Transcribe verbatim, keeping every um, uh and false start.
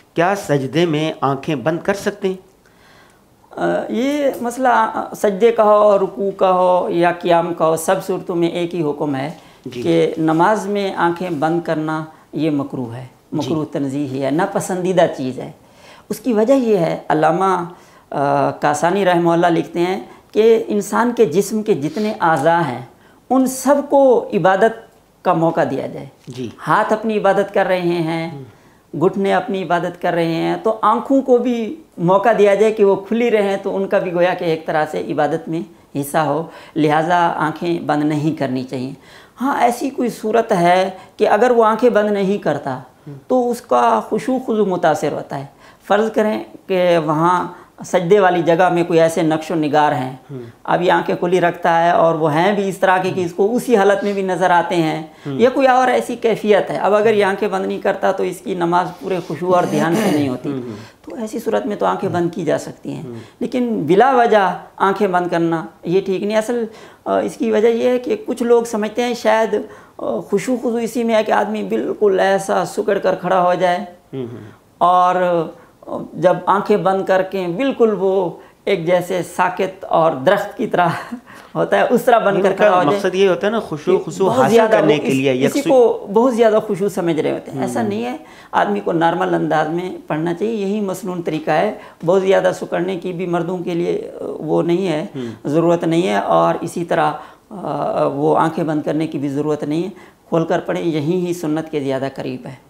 کیا سجدے میں آنکھیں بند کر سکتے ہیں؟ یہ مسئلہ سجدے کا ہو، رکوع کا ہو یا قیام کا ہو، سب صورتوں میں ایک ہی حکم ہے کہ نماز میں آنکھیں بند کرنا یہ مکروہ ہے، مکروہ تنزیہی ہے، ناپسندیدہ چیز ہے۔ اس کی وجہ یہ ہے، علامہ کاسانی رحمہ اللہ لکھتے ہیں کہ انسان کے جسم کے جتنے اعضاء ہیں ان سب کو عبادت کا موقع دیا جائے۔ جی ہاتھ اپنی عبادت کر رہے ہیں، گھٹنے اپنی عبادت کر رہے ہیں، تو آنکھوں کو بھی موقع دیا جائے کہ وہ کھلی رہیں، تو ان کا بھی گویا کہ ایک طرح سے عبادت میں حصہ ہو، لہٰذا آنکھیں بند نہیں کرنی چاہیے۔ ہاں ایسی کوئی صورت ہے کہ اگر وہ آنکھیں بند نہیں کرتا تو اس کا خشوع خضوع متاثر ہوتا ہے۔ فرض کریں کہ وہاں سجدے والی جگہ میں کوئی ایسے نقش و نگار ہیں، اب یہ آنکھیں کھلی رکھتا ہے اور وہ ہیں بھی اس طرح کے کہ اس کو اسی حالت میں بھی نظر آتے ہیں، یا کوئی اور ایسی کیفیت ہے، اب اگر یہ آنکھیں بند نہیں کرتا تو اس کی نماز پورے خشوع اور دھیان سے نہیں ہوتی، تو ایسی صورت میں تو آنکھیں بند کی جا سکتی ہیں، لیکن بلا وجہ آنکھیں بند کرنا یہ ٹھیک نہیں۔ اصل اس کی وجہ یہ ہے کہ کچھ لوگ سمجھتے ہیں شاید خشوع خضوع اسی میں ہے کہ آدمی بالکل ایسا سکڑ کر کھڑا ہو جائے اور جب آنکھیں بند کر کے بالکل وہ ایک جیسے ساکت اور درخت کی طرح ہوتا ہے اس طرح بن کر کھڑا ہو جائے۔ مقصد یہ ہوتا ہے نا خشوع خضوع حاصل کرنے کے لیے، کسی کو بہت زیادہ خشوع سمجھ رہے ہوتے ہیں، ایسا نہیں ہے۔ آدمی کو نارمل انداز میں پڑھنا چاہیے، یہی مسنون طریقہ ہے۔ بہت زیادہ سکڑنے کی بھی مردوں کے لیے وہ نہیں ہے، ضرورت نہیں ہے، اور اسی طرح وہ آنکھیں بند کرنے کی بھی ضرورت نہیں ہے۔ کھول کر پڑھیں، یہی ہی سنت کے زیادہ قریب ہے۔